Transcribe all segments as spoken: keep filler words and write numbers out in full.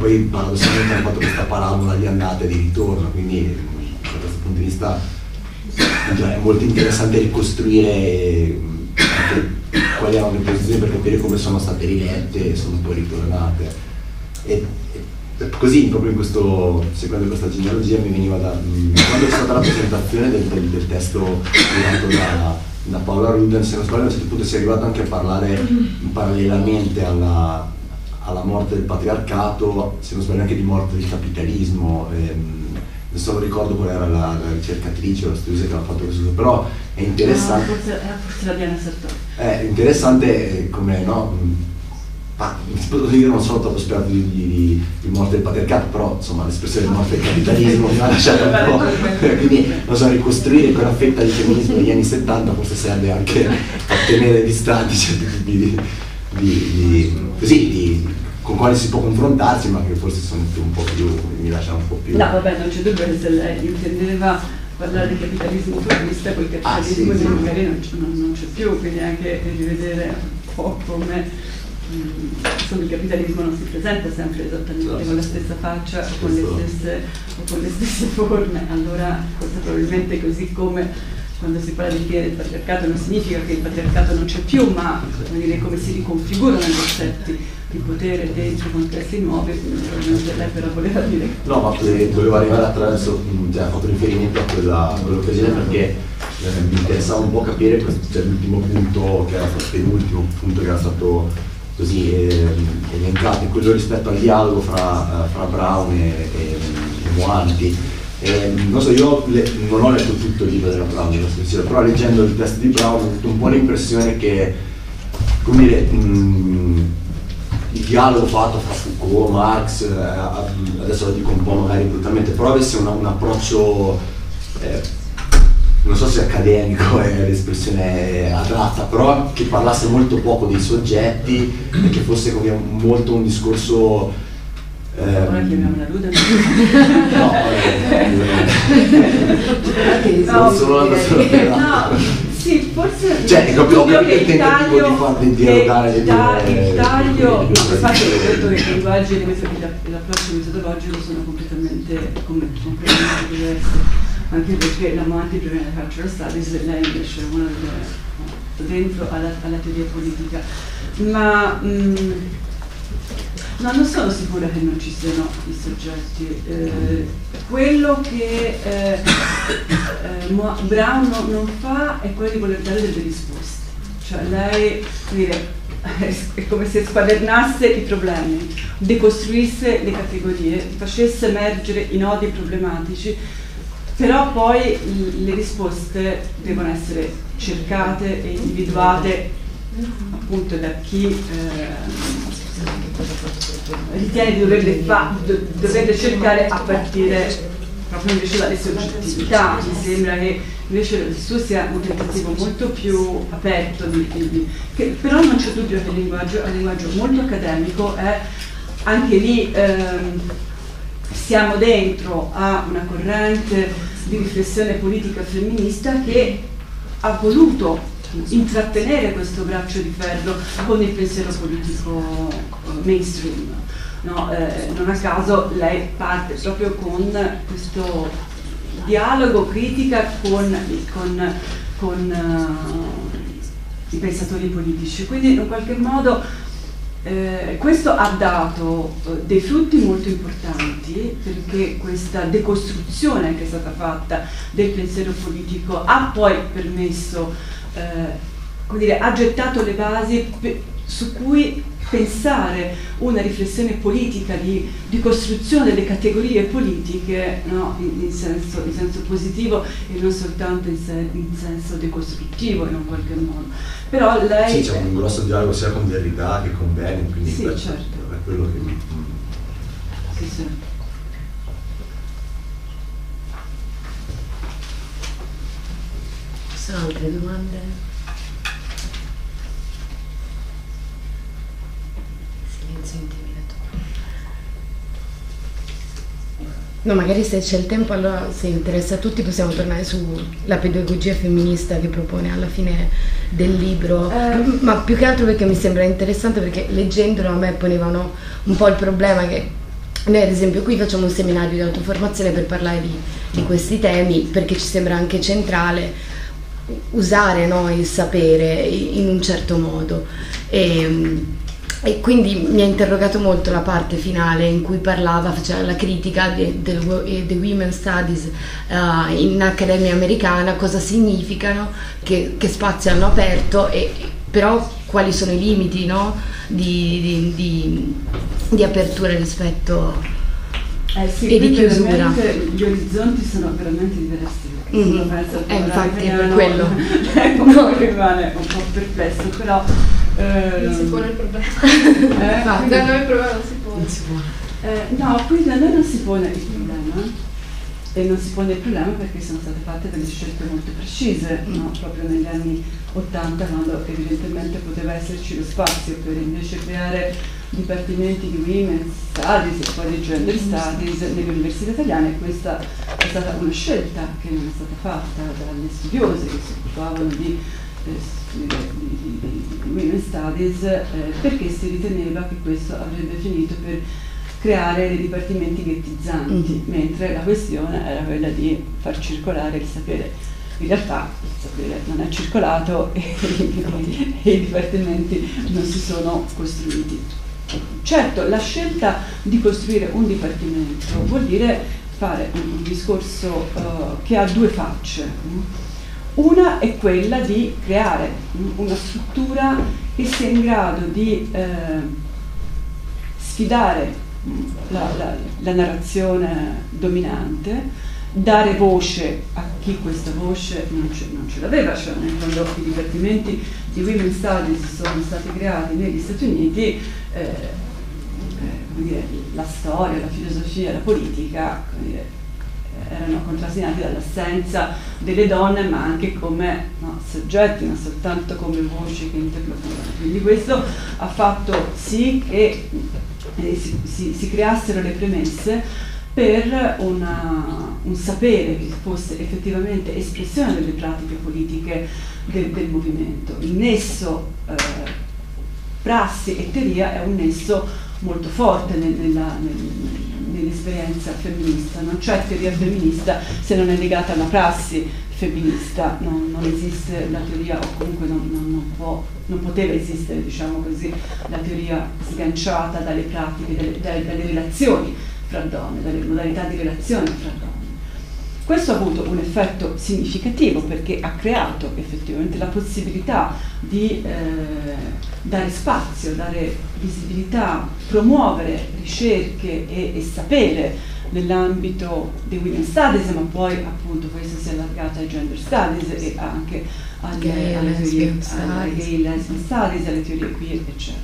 poi paradossalmente hanno fatto questa parabola di andata e di ritorno, quindi da questo punto di vista è molto interessante ricostruire anche quali erano le posizioni per capire come sono state rilette e sono poi ritornate. E, e così, proprio in questo, seguendo questa genealogia, mi veniva da, quando c'è stata la presentazione del, del, del testo curato da, da Paola Ruden, se non sbaglio, a un certo punto si è arrivato anche a parlare parallelamente alla, alla morte del patriarcato, se non sbaglio anche di morte del capitalismo. Ehm, adesso non ricordo qual era la, la ricercatrice o la studiosa che aveva fatto questo, però è interessante. No, forse, forse la Diana Sartori. È interessante come, no? Ma io non sono troppo esperto di, di, di morte del patriarcato, però insomma l'espressione di morte del capitalismo mi ha lasciato un po'. Quindi non so, ricostruire quella fetta di femminismo degli anni settanta forse serve anche a tenere distanti certi tipi di, di, di, così, di con quali si può confrontarsi, ma che forse sono un po' più, mi lasciano un po' più. No, vabbè, non c'è dubbio che se lei intendeva parlare di capitalismo formista, quel capitalismo ah, sì, sì, magari non, non, non c'è più, quindi anche rivedere un po' come mh, insomma, il capitalismo non si presenta sempre esattamente no, con la stessa faccia o con, le stesse, o con le stesse forme. Allora, forse probabilmente così come quando si parla di fine del patriarcato non significa che il patriarcato non c'è più, ma come, dire, come si riconfigurano gli assetti di potere dentro contesti nuovi, probabilmente lei però voleva dire. No, ma volevo arrivare attraverso, cioè, ho fatto riferimento a quella, quell'occasione perché eh, mi interessava un po' capire questo, cioè, l'ultimo punto che era stato, l'ultimo punto che era stato così eh, elencato, quello rispetto al dialogo fra, fra Brown e, e, e Moanti. Eh, non so, io le, non ho letto tutto il libro della Brown, però leggendo il testo di Brown ho avuto un po' l'impressione che, come dire, mh, il dialogo fatto fra Foucault, Marx, eh, adesso lo dico un po' magari brutalmente, però avesse una, un approccio, eh, non so se accademico è l'espressione adatta, però che parlasse molto poco dei soggetti e che fosse come molto un discorso. Ora chiamiamo la Ruda. No, eh, no, solo la no, sì, forse cioè, ho capito il tentativo di far dialogare le due. Il taglio, infatti ho detto che i linguaggi e l'approccio metodologico sono completamente, completamente diversi, anche perché la Moanti proviene da Cultural Studies e lei invece è una delle dentro alla, alla teoria politica. Ma mh, no, non sono sicura che non ci siano i soggetti. Eh, quello che eh, eh, Brown non fa è quello di voler dare delle risposte. Cioè lei, dire, è come se squadernasse i problemi, decostruisse le categorie, facesse emergere i nodi problematici, però poi le risposte devono essere cercate e individuate appunto da chi eh, ritiene di doverle, fa, do, doverle cercare a partire proprio invece dalle soggettività. Mi sembra che invece il suo sia un tentativo molto più aperto, di, di, che, però non c'è dubbio che il linguaggio è un linguaggio molto accademico, è anche lì ehm, siamo dentro a una corrente di riflessione politica femminista che ha voluto intrattenere questo braccio di ferro con il pensiero politico mainstream. No, eh, non a caso lei parte proprio con questo dialogo, critica con, con, con uh, i pensatori politici, quindi in qualche modo eh, questo ha dato uh, dei frutti molto importanti, perché questa decostruzione che è stata fatta del pensiero politico ha poi permesso, eh, come dire, ha gettato le basi su cui pensare una riflessione politica di, di costruzione delle categorie politiche, no? in, in, senso, in senso positivo e non soltanto in, se, in senso decostruttivo in un qualche modo. Però lei... Sì, c'è un grosso dialogo sia con Derrida che con Lenin, quindi sì, questo certo. È quello che mi... Sì, sì. Ci sono altre domande? No, magari se c'è il tempo, allora se interessa a tutti possiamo tornare sulla pedagogia femminista che propone alla fine del libro, eh. ma più che altro perché mi sembra interessante, perché leggendolo a me ponevano un po' il problema che noi ad esempio qui facciamo un seminario di autoformazione per parlare di, di questi temi, perché ci sembra anche centrale usare, no, il sapere in un certo modo. E, e quindi mi ha interrogato molto la parte finale in cui parlava, faceva la critica del de, de Women's Studies uh, in accademia americana, cosa significano, che, che spazio hanno aperto, e però quali sono i limiti, no, di, di, di, di apertura rispetto eh sì, e di chiusura. Gli orizzonti sono veramente diversi. Mm-hmm. Penso eh, infatti è per no, quello ecco, no, rimane un po' perplesso, però eh, non si pone il problema. Eh, no, da noi il problema non si pone. non si può. Eh, no, qui da noi non si pone il problema, e non si pone il problema perché sono state fatte delle scelte molto precise, no? Proprio negli anni ottanta, quando evidentemente poteva esserci lo spazio per invece creare dipartimenti di Women's Studies e poi di Gender Studies nelle università italiane. Questa è stata una scelta che non è stata fatta dalle studiose che si occupavano di, eh, di, di, di, di Women's Studies, eh, perché si riteneva che questo avrebbe finito per creare dei dipartimenti ghettizzanti, mm-hmm. mentre la questione era quella di far circolare il sapere. In realtà il sapere non è circolato e, e i dipartimenti non si sono costruiti. Certo, la scelta di costruire un dipartimento vuol dire fare un, un discorso uh, che ha due facce. Una è quella di creare una struttura che sia in grado di eh, sfidare La, la, la narrazione dominante, dare voce a chi questa voce non ce, non ce l'aveva, cioè quando i dipartimenti di Women's Studies sono stati creati negli Stati Uniti, eh, eh, come dire, la storia, la filosofia, la politica, come dire, erano contrassegnati dall'assenza delle donne, ma anche come, no, soggetti, non soltanto come voci che interloquivano. Quindi questo ha fatto sì che eh, si, si, si creassero le premesse per una, un sapere che fosse effettivamente espressione delle pratiche politiche del, del movimento. Il nesso eh, prassi e teoria è un nesso molto forte nel, nella, nel, nell'esperienza femminista. Non c'è teoria femminista se non è legata alla prassi femminista, non, non esiste la teoria, o comunque non, non, non, può, non poteva esistere, diciamo così, la teoria sganciata dalle pratiche, dalle, dalle, dalle relazioni fra donne, dalle modalità di relazione fra donne. Questo ha avuto un effetto significativo perché ha creato effettivamente la possibilità di eh, dare spazio, dare visibilità, promuovere ricerche e, e sapere nell'ambito dei Women's Studies, ma poi appunto questo si è allargato ai Gender Studies e anche alle gay, alle teorie, alle gay lesbian studies, alle teorie queer, eccetera.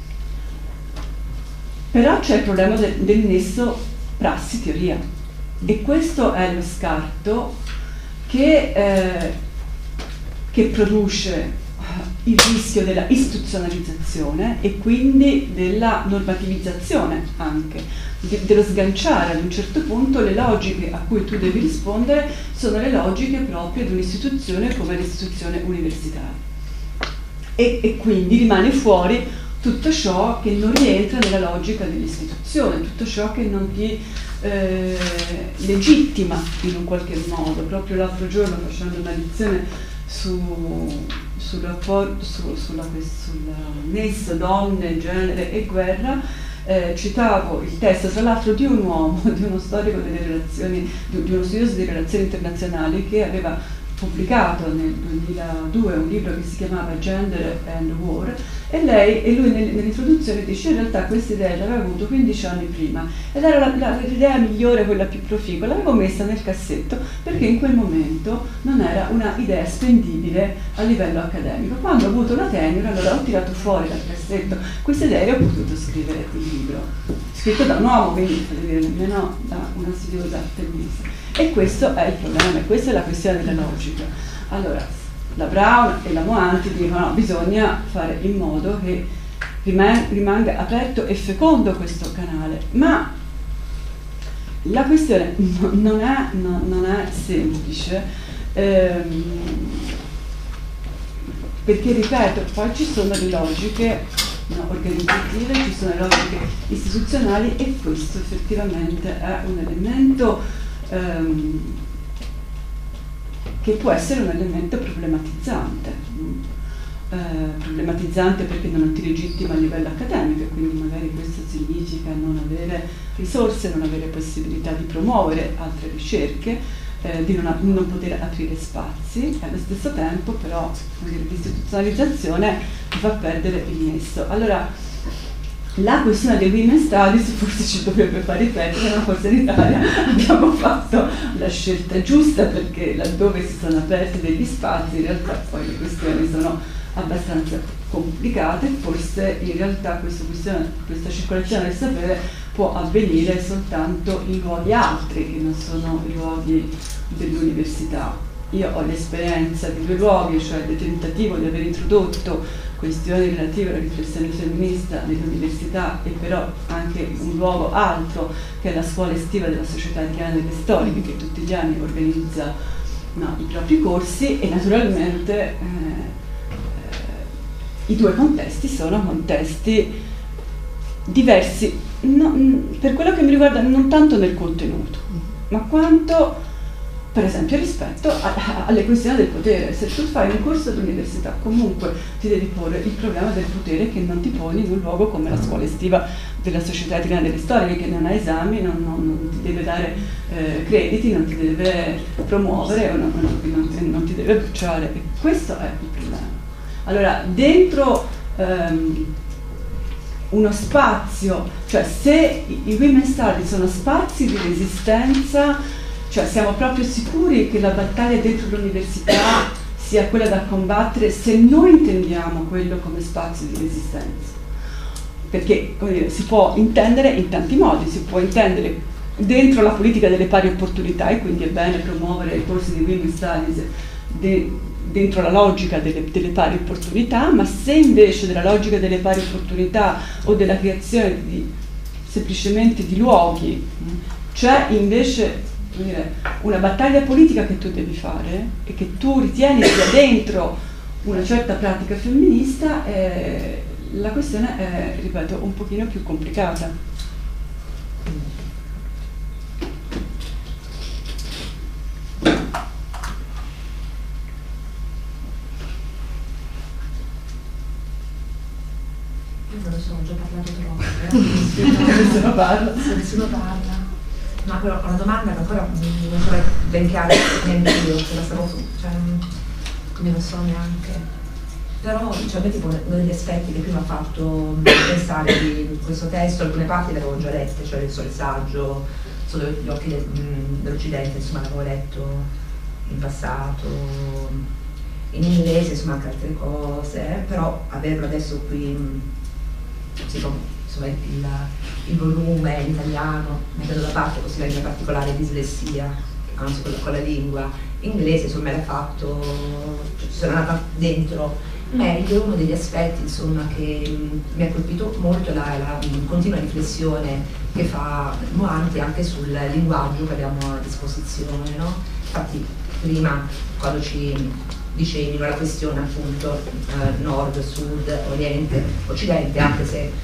Però c'è il problema del, del nesso prassi-teoria. E questo è lo scarto che, eh, che produce il rischio della istituzionalizzazione e quindi della normativizzazione anche, de- dello sganciare ad un certo punto le logiche a cui tu devi rispondere sono le logiche proprie di un'istituzione come l'istituzione universitaria. E, e quindi rimane fuori tutto ciò che non rientra nella logica dell'istituzione, tutto ciò che non ti eh, legittima in un qualche modo. Proprio l'altro giorno, facendo una lezione su, sul rapporto, su, sulla, sul nesso donne, genere e guerra, eh, citavo il testo, tra l'altro, di un uomo, di uno storico delle relazioni, di, di uno studioso di relazioni internazionali che aveva pubblicato nel duemiladue un libro che si chiamava Gender and War, e lei e lui nell'introduzione dice in realtà questa idea l'aveva avuto quindici anni prima ed era la, la, l'idea migliore, quella più proficua, l'avevo messa nel cassetto perché in quel momento non era una idea spendibile a livello accademico. Quando ho avuto la tenure, allora ho tirato fuori dal cassetto questa idea e ho potuto scrivere il libro, scritto da un uomo, quindi nemmeno da una studiosa femminista. E questo è il problema, e questa è la questione della logica. Allora, la Brown e la Moanti dicono no, bisogna fare in modo che rimanga, rimanga aperto e fecondo questo canale, ma la questione no, non, è, no, non è semplice, ehm, perché ripeto, poi ci sono le logiche no, organizzative, ci sono le logiche istituzionali, e questo effettivamente è un elemento ehm, che può essere un elemento problematizzante. Eh, problematizzante perché non ti legittima a livello accademico, e quindi magari questo significa non avere risorse, non avere possibilità di promuovere altre ricerche, eh, di non, non poter aprire spazi, e allo stesso tempo però l'istituzionalizzazione ti fa perdere il nesso. Allora, la questione dei Women Studies forse ci dovrebbe far riflettere, ma forse in Italia abbiamo fatto la scelta giusta, perché laddove si sono aperti degli spazi in realtà poi le questioni sono abbastanza complicate. Forse in realtà questa, questione, questa circolazione del sapere può avvenire soltanto in luoghi altri che non sono i luoghi dell'università. Io ho l'esperienza di due luoghi, cioè del tentativo di aver introdotto questioni relative alla riflessione femminista nell'università, e però anche un luogo altro che è la scuola estiva della Società Italiana delle Storiche, che tutti gli anni organizza no, i propri corsi, e naturalmente eh, i due contesti sono contesti diversi, no, per quello che mi riguarda non tanto nel contenuto, ma quanto per esempio rispetto a, a, alle questioni del potere. Se tu fai un corso all'università comunque ti devi porre il problema del potere, che non ti poni in un luogo come la scuola estiva della Società Italiana delle Storiche, che non ha esami, non, non, non ti deve dare eh, crediti, non ti deve promuovere, non, non, non, non ti deve bruciare, e questo è il problema. Allora, dentro um, uno spazio, cioè se i, i Women Studies sono spazi di resistenza, cioè siamo proprio sicuri che la battaglia dentro l'università sia quella da combattere, se noi intendiamo quello come spazio di resistenza. Perché come dire, si può intendere in tanti modi, si può intendere dentro la politica delle pari opportunità, e quindi è bene promuovere i corsi di Women Studies de, dentro la logica delle, delle pari opportunità, ma se invece della logica delle pari opportunità o della creazione di, semplicemente di luoghi c'è invece dire, una battaglia politica che tu devi fare e che tu ritieni sia dentro una certa pratica femminista, eh, la questione è, ripeto, un pochino più complicata. Ho già parlato troppo, eh? Nessuno parla. Nessuno parla. Ma però ho una domanda che ancora non so ben chiara neanche io, ce la stavo, cioè, come non so neanche. Però cioè, tipo, uno degli aspetti che prima ha fatto pensare di questo testo, alcune parti le avevo già lette, cioè il saggio, sotto gli occhi de, dell'Occidente, insomma l'avevo letto in passato, in inglese, insomma anche altre cose, eh? Però averlo adesso qui. Sì, insomma, il, il volume in italiano, mettendo da parte così la mia particolare dislessia, anzi con la, con la lingua inglese, insomma me l'ha fatto, cioè, sono andata dentro meglio. Uno degli aspetti insomma che mh, mi ha colpito molto è la, la mh, continua riflessione che fa Moanti anche sul linguaggio che abbiamo a disposizione, no? Infatti prima quando ci dicevi la questione appunto eh, nord, sud, oriente, occidente, anche se eh,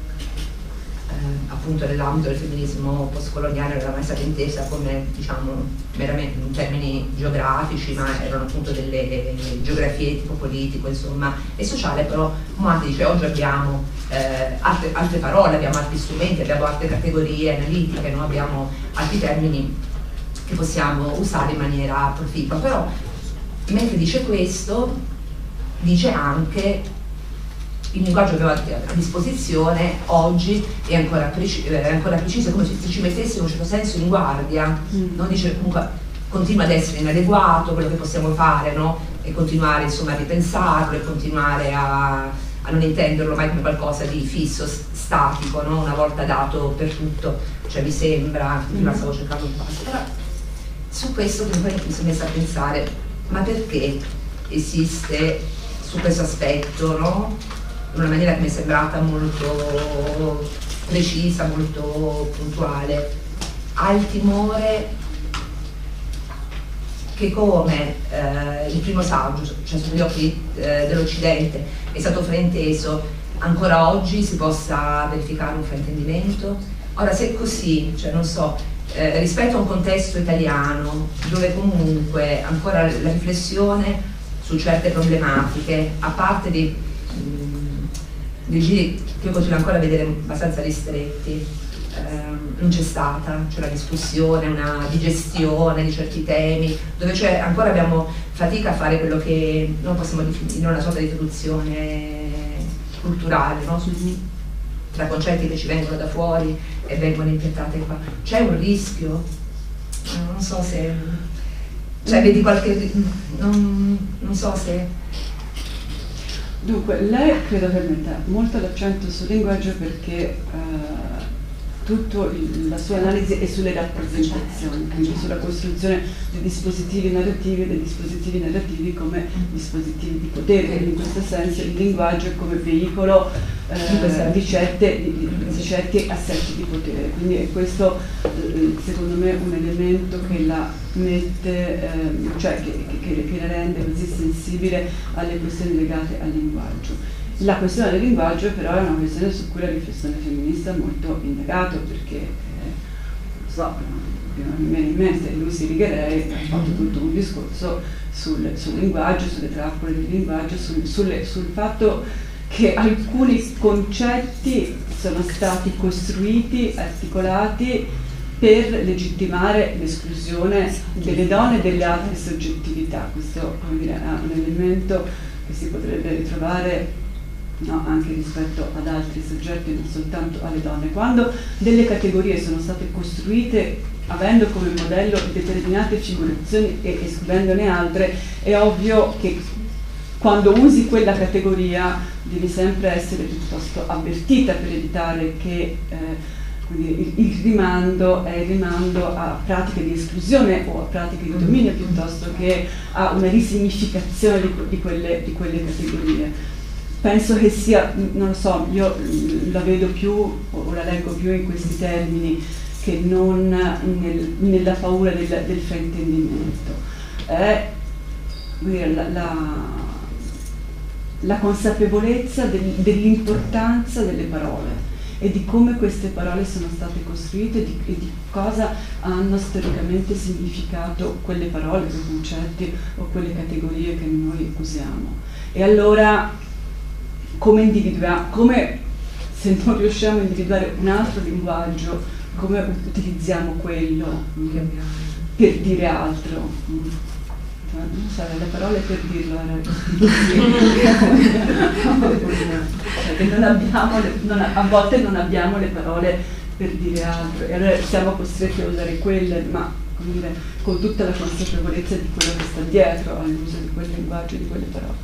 appunto nell'ambito del femminismo postcoloniale non era mai stata intesa come diciamo meramente in termini geografici, ma erano appunto delle eh, geografie tipo politico insomma e sociale. Però Moanti dice oggi abbiamo eh, altre, altre parole, abbiamo altri strumenti, abbiamo altre categorie analitiche, no? Abbiamo altri termini che possiamo usare in maniera proficua. Però mentre dice questo, dice anche il linguaggio che abbiamo a disposizione oggi è ancora, preci è ancora preciso, è come se ci mettessimo in un certo senso in guardia, mm. non dice comunque continua ad essere inadeguato quello che possiamo fare, no? E continuare insomma a ripensarlo e continuare a, a non intenderlo mai come qualcosa di fisso, statico, no? Una volta dato per tutto, cioè mi sembra, prima stavo cercando un passo, però su questo poi mi sono messa a pensare, ma perché esiste su questo aspetto, no? In una maniera che mi è sembrata molto precisa, molto puntuale, ha il timore che come eh, il primo saggio, cioè sugli occhi eh, dell'Occidente, è stato frainteso ancora oggi si possa verificare un fraintendimento. Ora, se è così, cioè non so, eh, rispetto a un contesto italiano dove comunque ancora la riflessione su certe problematiche, a parte dei, mh, dei giri che io continuo ancora a vedere abbastanza ristretti, ehm, non c'è stata, c'è una discussione, una digestione di certi temi, dove cioè ancora abbiamo fatica a fare quello che non possiamo definire una sorta di traduzione culturale, no? Tra concetti che ci vengono da fuori e vengono impiantati qua. C'è un rischio? Non so se... cioè vedi qualche... non, non so se... Dunque, lei credo che metta molto l'accento sul linguaggio perché uh, tutta la sua analisi è sulle rappresentazioni, quindi sulla costruzione dei dispositivi narrativi e dei dispositivi narrativi come dispositivi di potere, quindi in questo senso il linguaggio è come veicolo eh, di, certe, di, di certi assetti di potere, quindi è questo eh, secondo me un elemento che la mette, eh, cioè che, che, che la rende così sensibile alle questioni legate al linguaggio. La questione del linguaggio però è una questione su cui la riflessione femminista ha molto indagato, perché eh, so, mi viene in mente Lucy Righerei ha fatto tutto un discorso sul, sul linguaggio, sulle trappole del linguaggio, sul, sulle, sul fatto che alcuni concetti sono stati costruiti, articolati per legittimare l'esclusione delle donne e delle altre soggettività. Questo, come dire, è un elemento che si potrebbe ritrovare no, anche rispetto ad altri soggetti, non soltanto alle donne. Quando delle categorie sono state costruite avendo come modello determinate figurazioni e escludendone altre, è ovvio che quando usi quella categoria devi sempre essere piuttosto avvertita per evitare che eh, quindi il, il rimando è il rimando a pratiche di esclusione o a pratiche di dominio piuttosto che a una risignificazione di, di, quelle, di quelle categorie. Penso che sia, non lo so, io la vedo più o la leggo più in questi termini che non nel, nella paura del, del fraintendimento. È la, la, la consapevolezza del, dell'importanza delle parole e di come queste parole sono state costruite e di, e di cosa hanno storicamente significato quelle parole, quei concetti o quelle categorie che noi usiamo. E allora come individuiamo, come se non riusciamo a individuare un altro linguaggio, come utilizziamo quello mm, per dire altro? Mm. Non so, le parole per dirlo cioè, non abbiamo le, non, a volte non abbiamo le parole per dire altro e allora siamo costretti a usare quelle, ma come dire, con tutta la consapevolezza di quello che sta dietro all'uso di quel linguaggio e di quelle parole.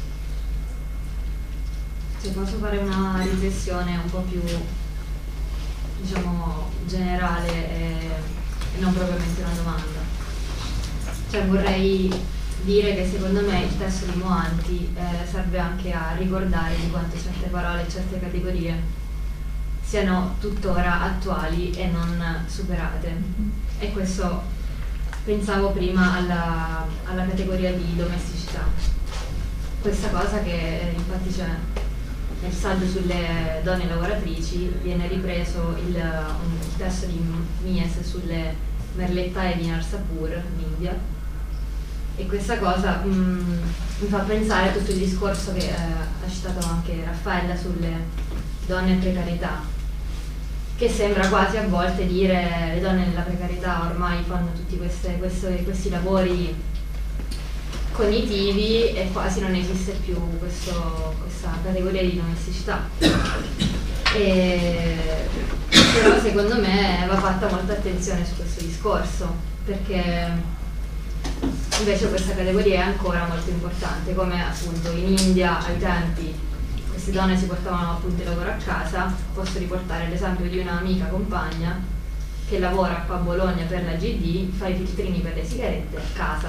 Se posso fare una riflessione un po' più, diciamo, generale e, e non propriamente una domanda. Cioè vorrei dire che secondo me il testo di Moanti eh, serve anche a ricordare di quanto certe parole e certe categorie siano tuttora attuali e non superate. E questo pensavo prima alla, alla categoria di domesticità. Questa cosa che infatti c'è nel saggio sulle donne lavoratrici, viene ripreso il, un testo di Mies sulle merlettaie di Narsapur in India, e questa cosa mh, mi fa pensare a tutto il discorso che eh, ha citato anche Raffaella sulle donne in precarietà, che sembra quasi a volte dire le donne nella precarietà ormai fanno tutti queste, queste, questi lavori cognitivi e quasi non esiste più questo, questa categoria di domesticità. E, però secondo me va fatta molta attenzione su questo discorso, perché invece questa categoria è ancora molto importante, come appunto in India ai tempi queste donne si portavano appunto il lavoro a casa. Posso riportare l'esempio di un'amica compagna che lavora qua a Bologna per la G D, fa i filtrini per le sigarette a casa,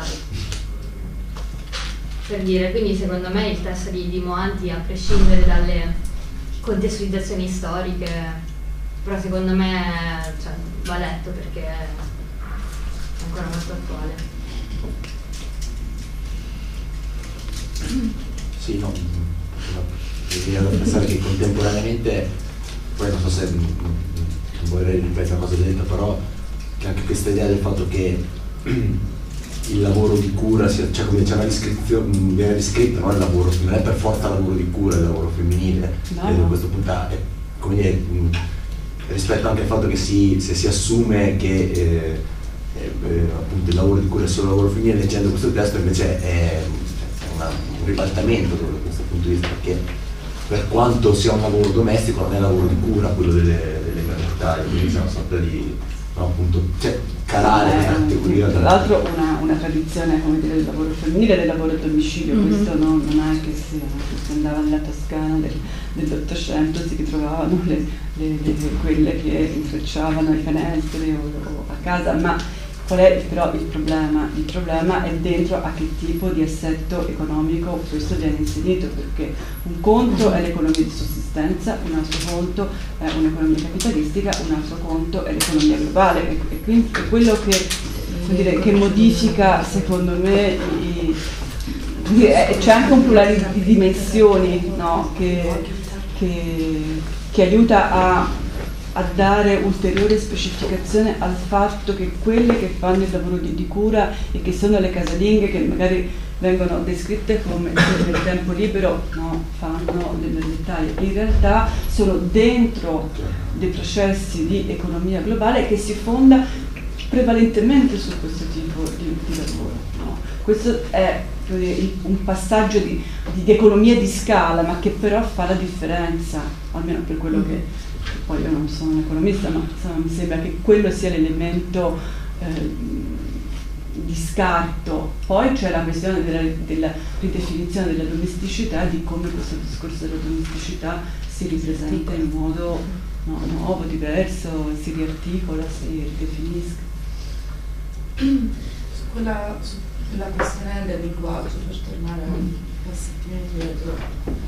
per dire. Quindi secondo me il testo di, di Moanti, a prescindere dalle contestualizzazioni storiche, però secondo me cioè, va letto perché è ancora molto attuale. Sì, no, mi viene da pensare che contemporaneamente, poi non so se non vorrei ripetere una cosa detta, però che anche questa idea del fatto che il lavoro di cura sia, cioè come c'è una descrizione, viene descritta, no? Il lavoro, non è per forza lavoro di cura, il lavoro femminile, no, no. Da questo punto è, come dire, mh, rispetto anche al fatto che si, se si assume che eh, eh, appunto il lavoro di cura è solo lavoro femminile, leggendo questo testo invece è, è una, un ribaltamento da questo punto di vista, perché per quanto sia un lavoro domestico non è lavoro di cura quello delle, delle maternità, quindi c'è una sorta di, no, appunto, cioè, calare questa categoria. Tra l'altro una, una tradizione, come dire, del lavoro femminile e del lavoro a domicilio, mm-hmm. Questo non, non è che si, che si andava nella Toscana del, dell'Ottocento, si ritrovavano le, le, le, quelle che intrecciavano i canestri o, o a casa, ma qual è però il problema? Il problema è dentro a che tipo di assetto economico questo viene inserito, perché un conto è l'economia di sussistenza, un altro conto è un'economia capitalistica, un altro conto è l'economia globale, e, e quindi è quello che, dire, che modifica, secondo me, i, i, c'è anche un plurale di dimensioni, no? che, che, che aiuta a a dare ulteriore specificazione al fatto che quelle che fanno il lavoro di, di cura e che sono le casalinghe, che magari vengono descritte come nel tempo libero, no, fanno del dettaglio, in realtà sono dentro dei processi di economia globale che si fonda prevalentemente su questo tipo di, di lavoro. No? Questo è un passaggio di, di economia di scala, ma che però fa la differenza, almeno per quello che poi io non sono un economista, ma insomma, mi sembra che quello sia l'elemento eh, di scarto. Poi c'è la questione della, della ridefinizione della domesticità e di come questo discorso della domesticità si ripresenta in modo no, nuovo, diverso, si riarticola, si ridefinisca. Su quella, su quella questione del linguaggio, per tornare un passettino indietro,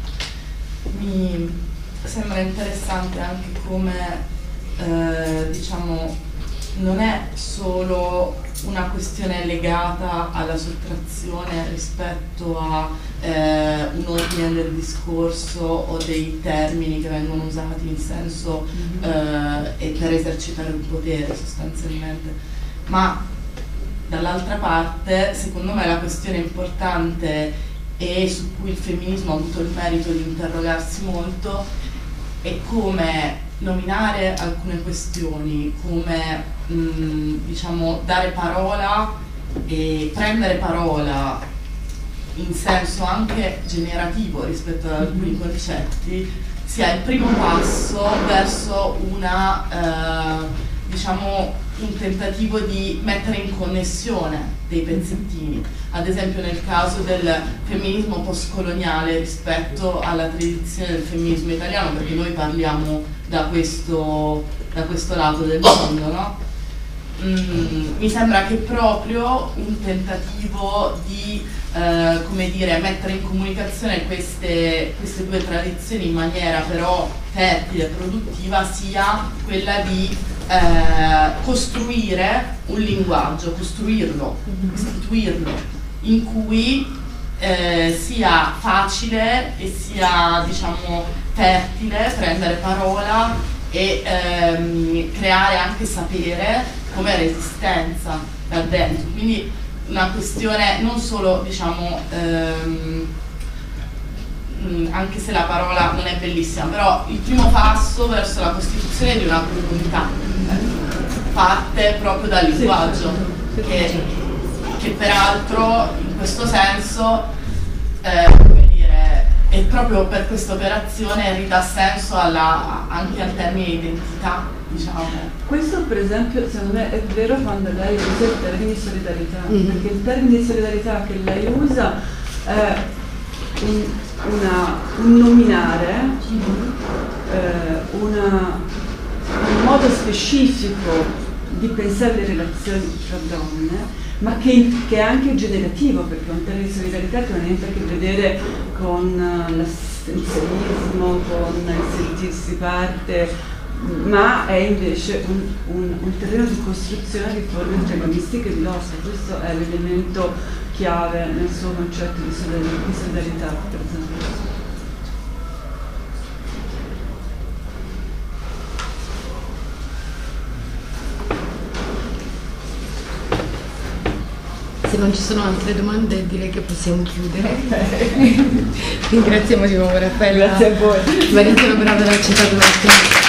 mi sembra interessante anche come eh, diciamo non è solo una questione legata alla sottrazione rispetto a eh, un ordine del discorso o dei termini che vengono usati in senso eh, e per esercitare un potere sostanzialmente, ma dall'altra parte secondo me la questione importante e su cui il femminismo ha avuto il merito di interrogarsi molto è come nominare alcune questioni, come mh, diciamo dare parola e prendere parola in senso anche generativo rispetto ad alcuni concetti sia il primo passo verso una eh, diciamo un tentativo di mettere in connessione dei pezzettini, ad esempio nel caso del femminismo postcoloniale rispetto alla tradizione del femminismo italiano, perché noi parliamo da questo, da questo lato del mondo, no? Mm, mi sembra che proprio un tentativo di eh, come dire, mettere in comunicazione queste, queste due tradizioni in maniera però fertile e produttiva sia quella di eh, costruire un linguaggio, costruirlo, istituirlo, in cui eh, sia facile e sia diciamo fertile prendere parola e ehm, creare anche sapere come resistenza da dentro, quindi una questione non solo diciamo ehm, anche se la parola non è bellissima, però il primo passo verso la costituzione di una comunità parte proprio dal linguaggio, che, che peraltro in questo senso eh, come dire, è proprio per questa operazione ridà senso alla, anche al termine identità, diciamo. Questo per esempio secondo me è vero quando lei usa il termine solidarietà, mm-hmm. perché il termine solidarietà che lei usa è un, una, un nominare, mm-hmm. eh, una, un modo specifico di pensare le relazioni tra donne, ma che, che è anche generativo, perché un termine di solidarietà che non ha niente a che vedere con l'assistenzialismo, con il sentirsi parte, ma è invece un, un, un terreno di costruzione di forme antagonistiche di lotta. Questo è l'elemento chiave nel suo concetto di solidarietà, per esempio. Se non ci sono altre domande direi che possiamo chiudere. Ringraziamo di nuovo Raffaella. Grazie a voi. Valentino per aver accettato la